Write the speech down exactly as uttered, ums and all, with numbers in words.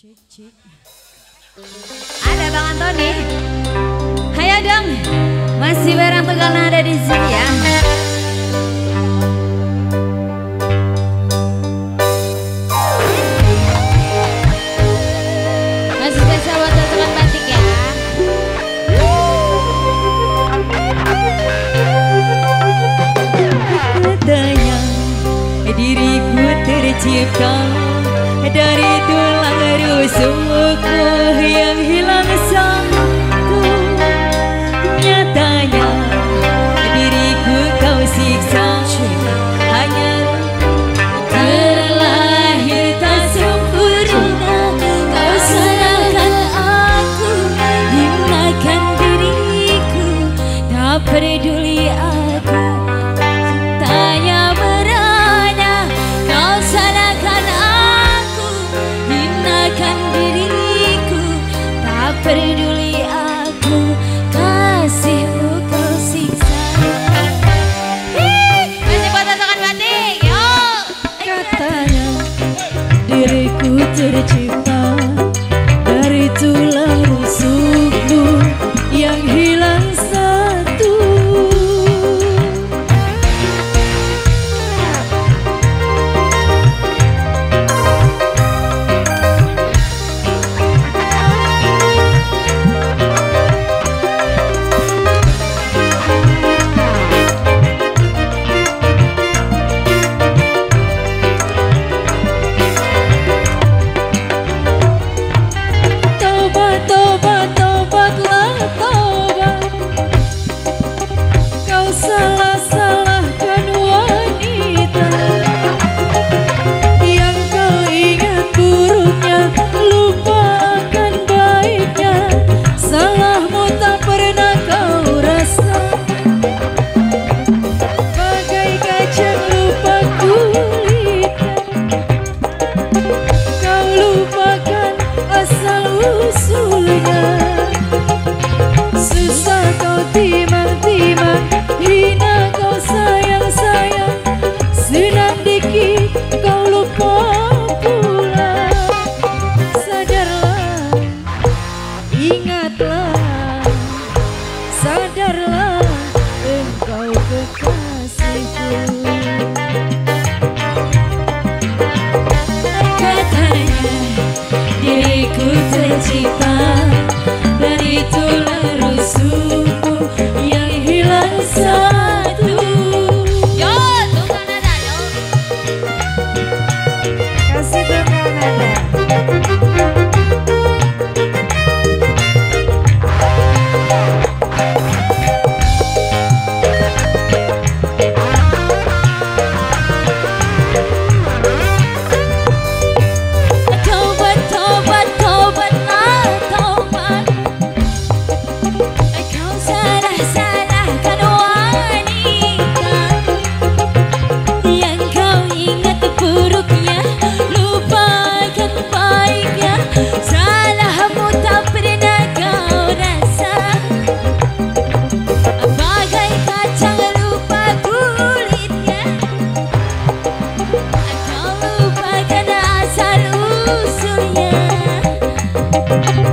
Cik, cik. Ada Bang Antoni. Hayo dong. Masih bareng Tegal Nada di sini ya. Masih spesial buat teman batik ya. Katanya diriku tercipta dari tulang rusukku yang hilang satu. Nyatanya diriku kau siksa, hanya terlahir tak sempurna. Kau salahkan aku, hinakan diriku, tak peduli aku. Tanya merana, kau salahkan aku, hinakan diriku, tak peduli aku. Kasihmu kau siksa. Hii, masih buat tantangan batik, yuk. Katanya diriku tercipta dari tulang rusukmu yang hilang satu. Susah kau timang-timang, hina kau sayang-sayang, senang dikit kau lupa pula. Sadarlah, ingatlah, sadarlah, engkau kekasihku. Katanya diriku tercipta dari tulang rusukmu yang hilang satu. Yo, Tegal Nada, yo. Kasih Tegal Nada. Thank you.